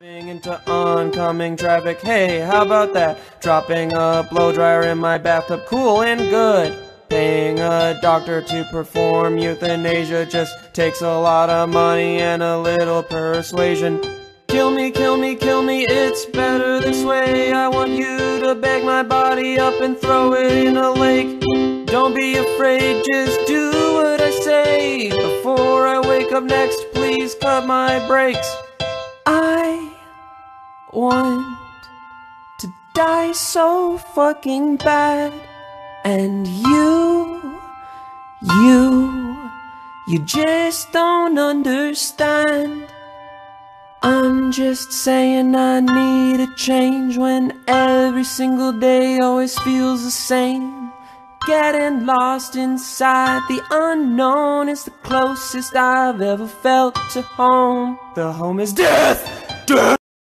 Into oncoming traffic, hey, how about that? Dropping a blow dryer in my bathtub, cool and good. Paying a doctor to perform euthanasia just takes a lot of money and a little persuasion. Kill me, kill me, kill me, it's better this way. I want you to bag my body up and throw it in a lake. Don't be afraid, just do what I say. Before I wake up next, please cut my brakes. I want to die so fucking bad. And you just don't understand. I'm just saying I need a change when every single day always feels the same. Getting lost inside the unknown is the closest I've ever felt to home. The home is death!